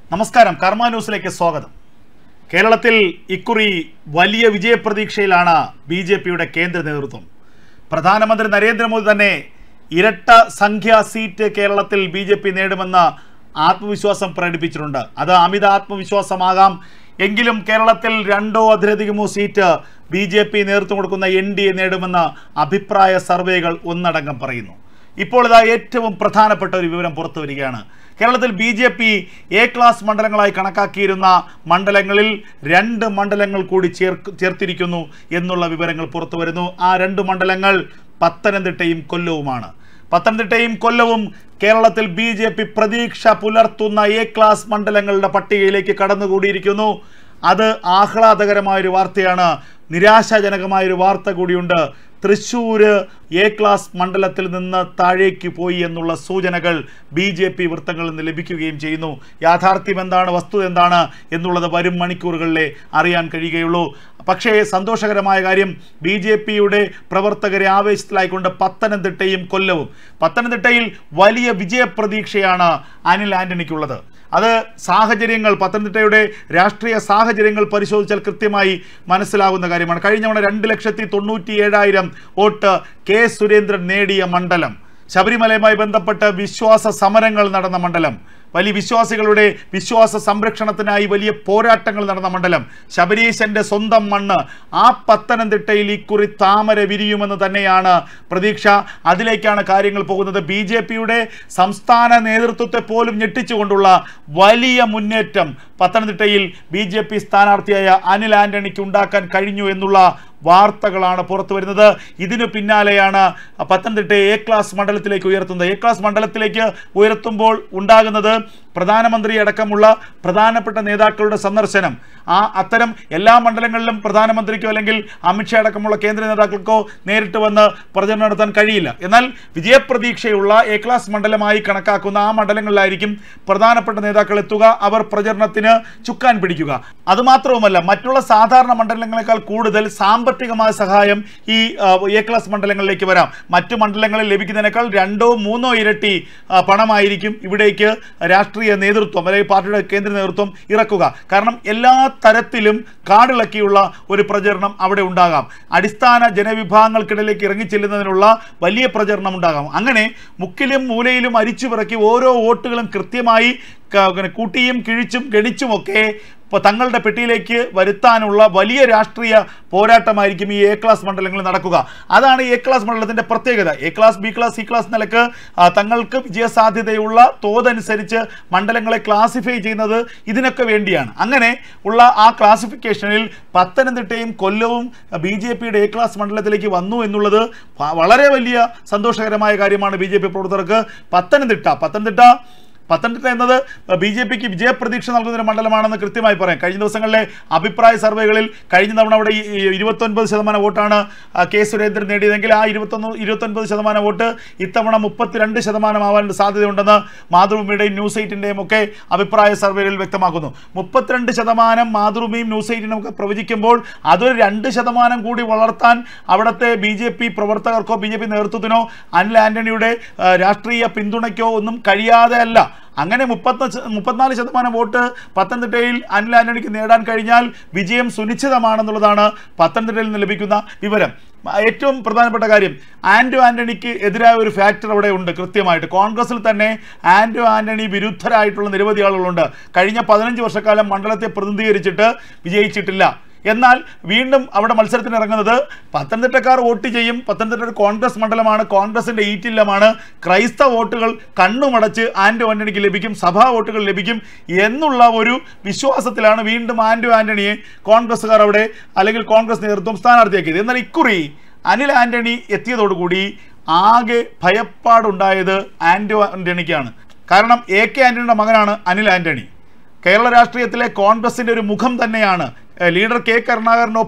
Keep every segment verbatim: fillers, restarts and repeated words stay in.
നമസ്കാരം, കർമ്മ ന്യൂസിലേക്ക് സ്വാഗതം. കേരളത്തിൽ ഇക്കുറി വലിയ വിജയപ്രതീക്ഷയിലാണ് ബി ജെ പിയുടെ കേന്ദ്ര നേതൃത്വം. പ്രധാനമന്ത്രി നരേന്ദ്രമോദി തന്നെ ഇരട്ട സംഖ്യാ സീറ്റ് കേരളത്തിൽ ബി ജെ പി നേടുമെന്ന് ആത്മവിശ്വാസം പ്രകടിപ്പിച്ചിട്ടുണ്ട്. അത് അമിത ആത്മവിശ്വാസമാകാം എങ്കിലും കേരളത്തിൽ രണ്ടോ അതിലധികമോ സീറ്റ് ബി ജെ പി നേതൃത്വം കൊടുക്കുന്ന എൻ ഡി എ നേടുമെന്ന് അഭിപ്രായ സർവേകൾ ഒന്നടങ്കം പറയുന്നു. ഇപ്പോൾ ഇതാ ഏറ്റവും പ്രധാനപ്പെട്ട ഒരു വിവരം പുറത്തു വരികയാണ്. കേരളത്തിൽ B J P A class മണ്ഡലങ്ങളായി കണക്കാക്കിയിരുന്ന മണ്ഡലങ്ങളിൽ രണ്ട് മണ്ഡലങ്ങൾ കൂടി ചേർ ചേർത്തിരിക്കുന്നു എന്നുള്ള വിവരങ്ങൾ പുറത്തു വരുന്നു. ആ രണ്ട് മണ്ഡലങ്ങൾ പത്തനംതിട്ടയും കൊല്ലവുമാണ്. പത്തനംതിട്ടയും കൊല്ലവും കേരളത്തിൽ ബി ജെ പി പ്രതീക്ഷ പുലർത്തുന്ന എ ക്ലാസ് മണ്ഡലങ്ങളുടെ പട്ടികയിലേക്ക് കടന്നുകൂടിയിരിക്കുന്നു. അത് ആഹ്ലാദകരമായൊരു വാർത്തയാണ്. നിരാശാജനകമായൊരു വാർത്ത കൂടിയുണ്ട്. തൃശ്ശൂര് എ ക്ലാസ് മണ്ഡലത്തിൽ നിന്ന് താഴേക്ക് പോയി എന്നുള്ള സൂചനകൾ ബി ജെ പി വൃത്തങ്ങളിൽ നിന്ന് ലഭിക്കുകയും ചെയ്യുന്നു. യാഥാർത്ഥ്യം എന്താണ്, വസ്തുത എന്താണ് എന്നുള്ളത് വരും മണിക്കൂറുകളിലെ അറിയാൻ കഴിയുകയുള്ളൂ. പക്ഷേ സന്തോഷകരമായ കാര്യം, ബി ജെ പിയുടെ പ്രവർത്തകരെ ആവേശത്തിലായിക്കൊണ്ട് പത്തനംതിട്ടയും കൊല്ലവും. പത്തനംതിട്ടയിൽ വലിയ വിജയപ്രതീക്ഷയാണ് അനിൽ ആന്റണിക്കുള്ളത്. അത് സാഹചര്യങ്ങൾ, പത്തനംതിട്ടയുടെ രാഷ്ട്രീയ സാഹചര്യങ്ങൾ പരിശോധിച്ചാൽ കൃത്യമായി മനസ്സിലാകുന്ന കാര്യമാണ്. കഴിഞ്ഞ തവണ രണ്ട് ലക്ഷത്തി തൊണ്ണൂറ്റി ഏഴായിരം വോട്ട് കെ സുരേന്ദ്രൻ നേടിയ മണ്ഡലം, ശബരിമലയുമായി ബന്ധപ്പെട്ട് വിശ്വാസ സമരങ്ങൾ നടന്ന മണ്ഡലം, വലിയ വിശ്വാസികളുടെ വിശ്വാസ സംരക്ഷണത്തിനായി വലിയ പോരാട്ടങ്ങൾ നടന്ന മണ്ഡലം, ശബരീശന്റെ സ്വന്തം മണ്ണ്. ആ പത്തനംതിട്ടയിൽ ഇക്കുറി താമര വിരിയുമെന്ന് തന്നെയാണ് പ്രതീക്ഷ. അതിലേക്കാണ് കാര്യങ്ങൾ പോകുന്നത്. ബി ജെ പിയുടെ സംസ്ഥാന നേതൃത്വത്തെ പോലും ഞെട്ടിച്ചുകൊണ്ടുള്ള വലിയ മുന്നേറ്റം പത്തനംതിട്ടയിൽ ബി ജെ പി സ്ഥാനാർത്ഥിയായ അനിൽ ആന്റണിക്ക് ഉണ്ടാക്കാൻ കഴിഞ്ഞു എന്നുള്ള വാർത്തകളാണ് പുറത്തു വരുന്നത്. ഇതിനു പിന്നാലെയാണ് പത്തനംതിട്ടയെ എ ക്ലാസ് മണ്ഡലത്തിലേക്ക് ഉയർത്തുന്നത്. എ ക്ലാസ് മണ്ഡലത്തിലേക്ക് ഉയർത്തുമ്പോൾ ഉണ്ടാകുന്നത് പ്രധാനമന്ത്രി അടക്കമുള്ള പ്രധാനപ്പെട്ട നേതാക്കളുടെ സന്ദർശനം. ആ അത്തരം എല്ലാ മണ്ഡലങ്ങളിലും പ്രധാനമന്ത്രിക്കോ അല്ലെങ്കിൽ അമിത്ഷാ അടക്കമുള്ള കേന്ദ്ര നേതാക്കൾക്കോ നേരിട്ട് വന്ന് പ്രചരണം നടത്താൻ കഴിയില്ല. എന്നാൽ വിജയപ്രതീക്ഷയുള്ള എ ക്ലാസ് മണ്ഡലമായി കണക്കാക്കുന്ന ആ മണ്ഡലങ്ങളിലായിരിക്കും പ്രധാനപ്പെട്ട നേതാക്കൾ എത്തുക, അവർ പ്രചരണത്തിന് ചുക്കാൻ പിടിക്കുക. അതുമാത്രവുമല്ല, മറ്റുള്ള സാധാരണ മണ്ഡലങ്ങളെക്കാൾ കൂടുതൽ സാമ്പത്തികമായ സഹായം ഈ എ ക്ലാസ് മണ്ഡലങ്ങളിലേക്ക് വരാം. മറ്റു മണ്ഡലങ്ങളിൽ ലഭിക്കുന്നതിനേക്കാൾ രണ്ടോ മൂന്നോ ഇരട്ടി പണമായിരിക്കും ഇവിടേക്ക് രാഷ്ട്രീയ നേതൃത്വം അല്ലെങ്കിൽ പാർട്ടിയുടെ കേന്ദ്ര നേതൃത്വം ഇറക്കുക. കാരണം എല്ലാ തരത്തിലും കാടിളക്കിയുള്ള ഒരു പ്രചരണം അവിടെ ഉണ്ടാകാം. അടിസ്ഥാന ജനവിഭാഗങ്ങൾക്കിടയിലേക്ക് ഇറങ്ങിച്ചെല്ലുന്നതിനുള്ള വലിയ പ്രചരണം ഉണ്ടാകാം. അങ്ങനെ മുക്കിലും മൂലയിലും അരിച്ചു പിറക്കി ഓരോ വോട്ടുകളും കൃത്യമായി കൂട്ടിയും കിഴിച്ചും ഗണിച്ചുമൊക്കെ ഇപ്പോൾ തങ്ങളുടെ പെട്ടിയിലേക്ക് വരുത്താനുള്ള വലിയ രാഷ്ട്രീയ പോരാട്ടമായിരിക്കും ഈ എ ക്ലാസ് മണ്ഡലങ്ങളിൽ നടക്കുക. അതാണ് എ ക്ലാസ് മണ്ഡലത്തിൻ്റെ പ്രത്യേകത. A class, B class, C class നിലക്ക് തങ്ങൾക്ക് വിജയസാധ്യതയുള്ള തോതനുസരിച്ച് മണ്ഡലങ്ങളെ ക്ലാസിഫൈ ചെയ്യുന്നത് ഇതിനൊക്കെ വേണ്ടിയാണ്. അങ്ങനെ ഉള്ള ആ ക്ലാസിഫിക്കേഷനിൽ പത്തനംതിട്ടയും കൊല്ലവും ബി ജെ പിയുടെ എ ക്ലാസ് മണ്ഡലത്തിലേക്ക് വന്നു എന്നുള്ളത് വളരെ വലിയ സന്തോഷകരമായ കാര്യമാണ് ബി ജെ പി പ്രവർത്തകർക്ക്. പത്തനംതിട്ട പത്തനംതിട്ട പത്തനംതിട്ട എന്നത് ബി ജെ പിക്ക് വിജയപ്രതീക്ഷ നൽകുന്നൊരു മണ്ഡലമാണെന്ന് കൃത്യമായി പറയാം. കഴിഞ്ഞ ദിവസങ്ങളിലെ അഭിപ്രായ സർവേകളിൽ കഴിഞ്ഞ തവണ അവിടെ ഇരുപത്തൊൻപത് ശതമാനം വോട്ടാണ് കെ സുരേന്ദ്രൻ നേടിയതെങ്കിൽ ആ ഇരുപത്തൊന്ന് ഇരുപത്തൊൻപത് ശതമാനം വോട്ട് ഇത്തവണ മുപ്പത്തിരണ്ട് ശതമാനമാവാൻ സാധ്യതയുണ്ടെന്ന് മാതൃഭൂമിയുടെയും ന്യൂസ് എയ്റ്റിൻ്റെയും ഒക്കെ അഭിപ്രായ സർവേകളിൽ വ്യക്തമാക്കുന്നു. മുപ്പത്തിരണ്ട് ശതമാനം മാതൃഭൂമിയും ന്യൂസ് എയ്റ്റിനും ഒക്കെ പ്രവചിക്കുമ്പോൾ അതൊരു രണ്ട് ശതമാനം കൂടി വളർത്താൻ അവിടുത്തെ ബി ജെ പി പ്രവർത്തകർക്കോ ബി ജെ പി നേതൃത്വത്തിനോ അനിൽ ആന്റണിയുടെ രാഷ്ട്രീയ പിന്തുണയ്ക്കോ ഒന്നും കഴിയാതെ അല്ല. അങ്ങനെ മുപ്പത്തി മുപ്പത്തിനാല് ശതമാനം വോട്ട് പത്തനംതിട്ടയിൽ അനിൽ ആന്റണിക്ക് നേടാൻ കഴിഞ്ഞാൽ വിജയം സുനിശ്ചിതമാണെന്നുള്ളതാണ് പത്തനംതിട്ടയിൽ നിന്ന് ലഭിക്കുന്ന വിവരം. ഏറ്റവും പ്രധാനപ്പെട്ട കാര്യം, ആന്റോ ആന്റണിക്ക് എതിരായ ഒരു ഫാക്ടർ അവിടെ ഉണ്ട്. കൃത്യമായിട്ട് കോൺഗ്രസിൽ തന്നെ ആന്റോ ആന്റണി വിരുദ്ധരായിട്ടുള്ള നിരവധി ആളുകളുണ്ട്. കഴിഞ്ഞ പതിനഞ്ച് വർഷക്കാലം മണ്ഡലത്തെ പ്രതിനിധീകരിച്ചിട്ട് വിജയിച്ചിട്ടില്ല. എന്നാൽ വീണ്ടും അവിടെ മത്സരത്തിന് ഇറങ്ങുന്നത് പത്തനംതിട്ടക്കാർ വോട്ട് ചെയ്യും. പത്തനംതിട്ട ഒരു കോൺഗ്രസ് മണ്ഡലമാണ്, കോൺഗ്രസിൻ്റെ ഈറ്റില്ലമാണ്. ക്രൈസ്തവ വോട്ടുകൾ കണ്ണുമടച്ച് ആന്റോ ആന്റണിക്ക് ലഭിക്കും, സഭാ വോട്ടുകൾ ലഭിക്കും എന്നുള്ള ഒരു വിശ്വാസത്തിലാണ് വീണ്ടും ആന്റോ ആന്റണിയെ കോൺഗ്രസ്സുകാർ അവിടെ അല്ലെങ്കിൽ കോൺഗ്രസ് നേതൃത്വം സ്ഥാനാർത്ഥിയാക്കിയത്. എന്നാൽ ഇക്കുറി അനിൽ ആന്റണി എത്തിയതോടുകൂടി ആകെ ഭയപ്പാടുണ്ടായത് ആന്റോ ആന്റണിക്കാണ്. കാരണം എ കെ ആന്റണിയുടെ മകനാണ് അനിൽ ആന്റണി. കേരള രാഷ്ട്രീയത്തിലെ കോൺഗ്രസിൻ്റെ ഒരു മുഖം തന്നെയാണ്. ലീഡർ കെ കരുണാകരനൊപ്പം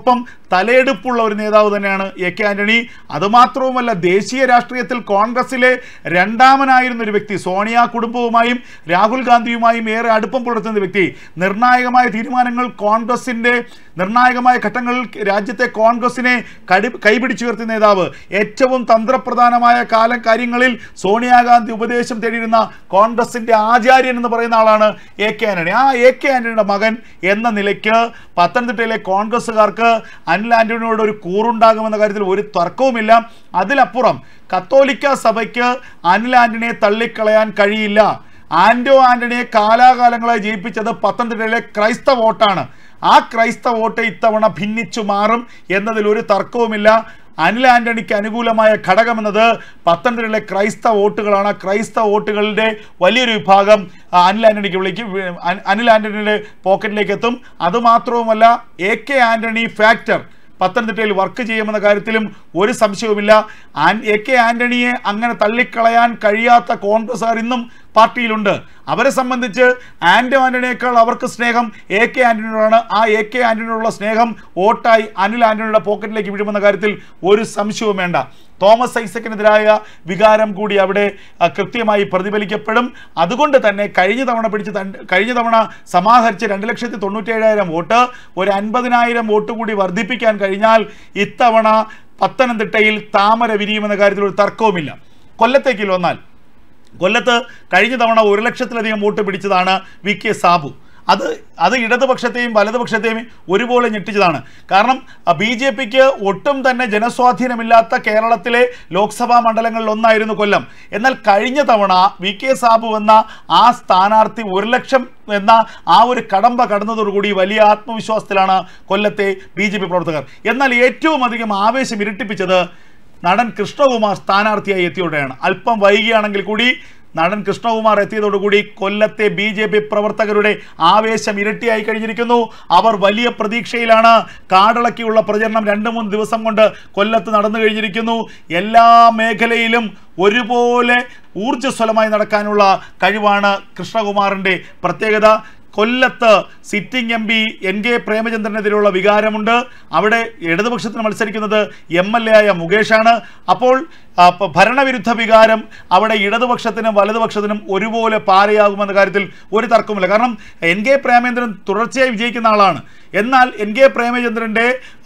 തലയെടുപ്പുള്ള ഒരു നേതാവ് തന്നെയാണ് എ കെ ആന്റണി. അതുമാത്രവുമല്ല, ദേശീയ രാഷ്ട്രീയത്തിൽ കോൺഗ്രസിലെ രണ്ടാമനായിരുന്ന ഒരു വ്യക്തി, സോണിയ കുടുംബവുമായും രാഹുൽ ഗാന്ധിയുമായും ഏറെ അടുപ്പം പുലർത്തുന്ന വ്യക്തി, നിർണായകമായ തീരുമാനങ്ങൾ കോൺഗ്രസിൻ്റെ നിർണായകമായ ഘട്ടങ്ങളിൽ രാജ്യത്തെ കോൺഗ്രസിനെ കടി കൈപിടിച്ചുയർത്തിയ നേതാവ്, ഏറ്റവും തന്ത്രപ്രധാനമായ കാല കാര്യങ്ങളിൽ സോണിയാഗാന്ധി ഉപദേശം തേടിയിരുന്ന കോൺഗ്രസിൻ്റെ ആചാര്യൻ എന്ന് പറയുന്ന ആളാണ് എ കെ ആന്റണി. ആ എ കെ ആന്റണിയുടെ മകൻ എന്ന നിലയ്ക്ക് പത്തനംതിട്ടയിലെ കോൺഗ്രസ്സുകാർക്ക് അനിൽ ആന്റണിയോട് ഒരു കൂറുണ്ടാകുമെന്ന കാര്യത്തിൽ ഒരു തർക്കവുമില്ല. അതിലപ്പുറം കത്തോലിക്ക സഭയ്ക്ക് അനിൽ ആന്റണിയെ തള്ളിക്കളയാൻ കഴിയില്ല. ആന്റോ ആന്റണിയെ കാലാകാലങ്ങളായി ജയിപ്പിച്ചത് പത്തനംതിട്ടയിലെ ക്രൈസ്തവ വോട്ടാണ്. ആ ക്രൈസ്തവ വോട്ട് ഇത്തവണ ഭിന്നിച്ചു മാറും എന്നതിൽ ഒരു തർക്കവുമില്ല. അനിൽ ആന്റണിക്ക് അനുകൂലമായ ഘടകമെന്നത് പത്തനംതിട്ടയിലെ ക്രൈസ്തവ വോട്ടുകളാണ്. ക്രൈസ്തവ വോട്ടുകളുടെ വലിയൊരു വിഭാഗം അനിൽ ആന്റണിക്ക് വിളിക്കും, അനിൽ ആന്റണിയുടെ പോക്കറ്റിലേക്ക് എത്തും. അതുമാത്രവുമല്ല, എ കെ ആന്റണി ഫാക്ടർ പത്തനംതിട്ടയിൽ വർക്ക് ചെയ്യുമെന്ന കാര്യത്തിലും ഒരു സംശയവുമില്ല. എ കെ ആന്റണിയെ അങ്ങനെ തള്ളിക്കളയാൻ കഴിയാത്ത കോൺഗ്രസ്സുകാർ ഇന്നും പാർട്ടിയിലുണ്ട്. അവരെ സംബന്ധിച്ച് ആന്റോ ആന്റണിയേക്കാൾ അവർക്ക് സ്നേഹം എ കെ ആന്റണിയോടാണ്. ആ എ കെ ആന്റണിയോടുള്ള സ്നേഹം വോട്ടായി അനിൽ ആന്റണിയുടെ പോക്കറ്റിലേക്ക് വീഴുമെന്ന കാര്യത്തിൽ ഒരു സംശയവും വേണ്ട. തോമസ് ഐസക്കിനെതിരായ വികാരം കൂടി അവിടെ കൃത്യമായി പ്രതിഫലിക്കപ്പെടും. അതുകൊണ്ട് തന്നെ കഴിഞ്ഞ തവണ പിടിച്ച് കഴിഞ്ഞ തവണ സമാഹരിച്ച് രണ്ട് ലക്ഷത്തി തൊണ്ണൂറ്റി ഏഴായിരം വോട്ട് ഒരു അൻപതിനായിരം വോട്ട് കൂടി വർദ്ധിപ്പിക്കാൻ കഴിഞ്ഞാൽ ഇത്തവണ പത്തനംതിട്ടയിൽ താമര വിരിയുമെന്ന കാര്യത്തിൽ ഒരു തർക്കവുമില്ല. കൊല്ലത്തേക്ക് വന്നാൽ, കൊല്ലത്ത് കഴിഞ്ഞ തവണ ഒരു ലക്ഷത്തിലധികം വോട്ട് പിടിച്ചതാണ് വി കെ സാബു. അത് അത് ഇടതുപക്ഷത്തെയും വലതുപക്ഷത്തെയും ഒരുപോലെ ഞെട്ടിച്ചതാണ്. കാരണം ബി ജെ പിക്ക് ഒട്ടും തന്നെ ജനസ്വാധീനമില്ലാത്ത കേരളത്തിലെ ലോക്സഭാ മണ്ഡലങ്ങളിൽ ഒന്നായിരുന്നു കൊല്ലം. എന്നാൽ കഴിഞ്ഞ തവണ വി കെ സാബു എന്ന ആ സ്ഥാനാർത്ഥി ഒരു ലക്ഷം എന്ന ആ ഒരു കടമ്പ കടന്നതോടുകൂടി വലിയ ആത്മവിശ്വാസത്തിലാണ് കൊല്ലത്തെ ബി ജെ പി പ്രവർത്തകർ. എന്നാൽ ഏറ്റവും അധികം ആവേശം ഇരട്ടിപ്പിച്ചത് നടൻ കൃഷ്ണകുമാർ സ്ഥാനാർത്ഥിയായി എത്തിയോടെയാണ്. അല്പം വൈകിയാണെങ്കിൽ കൂടി നടൻ കൃഷ്ണകുമാർ എത്തിയതോടുകൂടി കൊല്ലത്തെ ബി ജെ പി പ്രവർത്തകരുടെ ആവേശം ഇരട്ടിയായി കഴിഞ്ഞിരിക്കുന്നു. അവർ വലിയ പ്രതീക്ഷയിലാണ്. കാടിളക്കിയുള്ള പ്രചരണം രണ്ട് മൂന്ന് ദിവസം കൊണ്ട് കൊല്ലത്ത് നടന്നു കഴിഞ്ഞിരിക്കുന്നു. എല്ലാ മേഖലയിലും ഒരുപോലെ ഊർജ്ജസ്വലമായി നടക്കാനുള്ള കഴിവാണ് കൃഷ്ണകുമാറിൻ്റെ പ്രത്യേകത. കൊല്ലത്ത് sitting M P N K പ്രേമചന്ദ്രനെതിരെയുള്ള വികാരമുണ്ട്. അവിടെ ഇടതുപക്ഷത്തിന് മത്സരിക്കുന്നത് എം എൽ എ ആയ മുകേഷാണ്. അപ്പോൾ ഭരണവിരുദ്ധ വികാരം അവിടെ ഇടതുപക്ഷത്തിനും വലതുപക്ഷത്തിനും ഒരുപോലെ പാരയാകുമെന്ന കാര്യത്തിൽ ഒരു തർക്കമില്ല. കാരണം എൻ കെ പ്രേമേന്ദ്രൻ തുടർച്ചയായി വിജയിക്കുന്ന ആളാണ്. എന്നാൽ എൻ കെ പ്രേമചന്ദ്രൻ്റെ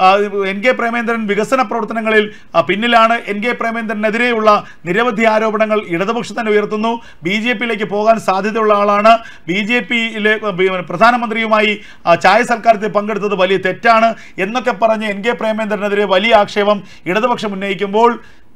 എൻ കെ പ്രേമേന്ദ്രൻ വികസന പ്രവർത്തനങ്ങളിൽ പിന്നിലാണ്. എൻ കെ പ്രേമേന്ദ്രനെതിരെയുള്ള നിരവധി ആരോപണങ്ങൾ ഇടതുപക്ഷത്തിന് ഉയർത്തുന്നു. ബി ജെ പിയിലേക്ക് പോകാൻ സാധ്യതയുള്ള ആളാണ്. ബി ജെ പിയിലെ പ്രധാനമന്ത്രിയുമായി ചായ സൽക്കാരത്തിൽ പങ്കെടുത്തത് വലിയ തെറ്റാണ് എന്നൊക്കെ പറഞ്ഞ് എൻ കെ പ്രേമേന്ദ്രനെതിരെ വലിയ ആക്ഷേപം ഇടതുപക്ഷം ഉന്നയിക്കുമ്പോൾ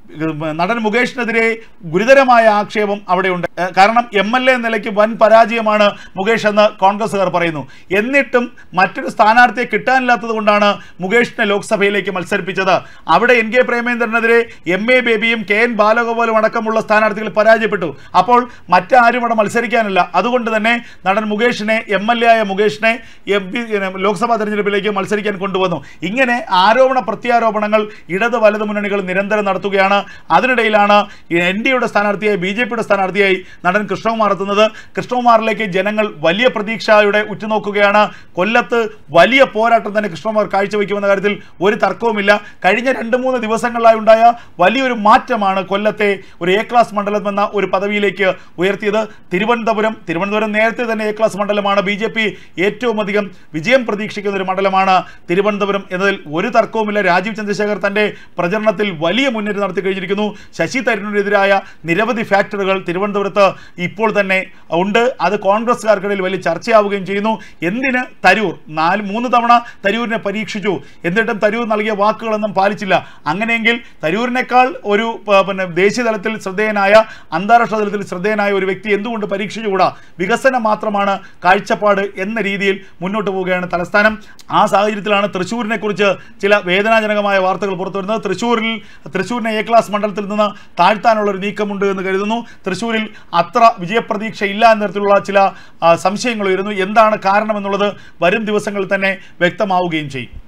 നടൻ മുകേഷിനെതിരെ ഗുരുതരമായ ആക്ഷേപം അവിടെയുണ്ട്. കാരണം എം എൽ എ നിലയ്ക്ക് വൻ പരാജയമാണ് മുകേഷ് എന്ന് കോൺഗ്രസ്സുകാർ പറയുന്നു. എന്നിട്ടും മറ്റൊരു സ്ഥാനാർത്ഥിയെ കിട്ടാനില്ലാത്തത് കൊണ്ടാണ് മുകേഷിനെ ലോക്സഭയിലേക്ക് മത്സരിപ്പിച്ചത്. അവിടെ എൻ കെ പ്രേമേന്ദ്രനെതിരെ എം എ ബേബിയും കെ എൻ ബാലഗോപാലും അടക്കമുള്ള സ്ഥാനാർത്ഥികൾ പരാജയപ്പെട്ടു. അപ്പോൾ മറ്റാരും അവിടെ മത്സരിക്കാനില്ല. അതുകൊണ്ട് തന്നെ നടൻ മുകേഷിനെ, എം എൽ എ ആയ മുകേഷിനെ എം പി ലോക്സഭാ തെരഞ്ഞെടുപ്പിലേക്ക് മത്സരിക്കാൻ കൊണ്ടുവന്നു. ഇങ്ങനെ ആരോപണ പ്രത്യാരോപണങ്ങൾ ഇടത് വലത് മുന്നണികൾ നിരന്തരം നടത്തുകയാണ്. അതിനിടയിലാണ് എൻ ഡി എയുടെ സ്ഥാനാർത്ഥിയായി ബി ജെ പിയുടെ സ്ഥാനാർത്ഥിയായി നടൻ കൃഷ്ണകുമാർ എത്തുന്നത്. കൃഷ്ണകുമാറിലേക്ക് ജനങ്ങൾ വലിയ പ്രതീക്ഷയോടെ ഉറ്റുനോക്കുകയാണ്. കൊല്ലത്ത് വലിയ പോരാട്ടം തന്നെ കൃഷ്ണകുമാർ കാഴ്ചവെക്കുമെന്ന കാര്യത്തിൽ ഒരു തർക്കവുമില്ല. കഴിഞ്ഞ രണ്ട് മൂന്ന് ദിവസങ്ങളിലായി ഉണ്ടായ വലിയൊരു മാറ്റമാണ് കൊല്ലത്തെ ഒരു എ ക്ലാസ് മണ്ഡലം എന്ന ഒരു പദവിയിലേക്ക് ഉയർത്തിയത്. തിരുവനന്തപുരം തിരുവനന്തപുരം നേരത്തെ തന്നെ എ ക്ലാസ് മണ്ഡലമാണ്. ബി ജെ പി ഏറ്റവും അധികം വിജയം പ്രതീക്ഷിക്കുന്ന ഒരു മണ്ഡലമാണ് തിരുവനന്തപുരം എന്നതിൽ ഒരു തർക്കവുമില്ല. രാജീവ് ചന്ദ്രശേഖർ തൻ്റെ പ്രചരണത്തിൽ വലിയ മുന്നേറ്റം നടത്തി കഴിഞ്ഞിരിക്കുന്നു. ശശി തരൂരിനെതിരായ നിരവധി ഫാക്ടറുകൾ തിരുവനന്തപുരത്ത് ഇപ്പോൾ തന്നെ ഉണ്ട്. അത് കോൺഗ്രസ്സുകാർക്കിടയിൽ വലിയ ചർച്ചയാവുകയും ചെയ്യുന്നു. എന്തിന് തരൂർ നാല് മൂന്ന് തവണ തരൂരിനെ പരീക്ഷിച്ചു, എന്നിട്ടും തരൂർ നൽകിയ വാക്കുകളൊന്നും പാലിച്ചില്ല. അങ്ങനെയെങ്കിൽ തരൂരിനേക്കാൾ ഒരു പിന്നെ ദേശീയ തലത്തിൽ ശ്രദ്ധേയനായ, അന്താരാഷ്ട്ര തലത്തിൽ ശ്രദ്ധേയനായ ഒരു വ്യക്തി എന്തുകൊണ്ട് പരീക്ഷിച്ചുകൂടാ? വികസനം മാത്രമാണ് കാഴ്ചപ്പാട് എന്ന രീതിയിൽ മുന്നോട്ട് പോവുകയാണ് തലസ്ഥാനം. ആ സാഹചര്യത്തിലാണ് തൃശ്ശൂരിനെ കുറിച്ച് ചില വേദനാജനകമായ വാർത്തകൾ പുറത്തുവരുന്നത്. തൃശ്ശൂരിൽ തൃശ്ശൂരിനെ എ ക്ലാസ് മണ്ഡലത്തിൽ നിന്ന് താഴ്ത്താനുള്ള ഒരു നീക്കമുണ്ട് എന്ന് കരുതുന്നു. തൃശ്ശൂരിൽ അത്ര വിജയപ്രതീക്ഷ ഇല്ല എന്ന തരത്തിലുള്ള ചില സംശയങ്ങൾ ഉയരുന്നു. എന്താണ് കാരണമെന്നുള്ളത് വരും ദിവസങ്ങളിൽ തന്നെ വ്യക്തമാവുകയും ചെയ്യും.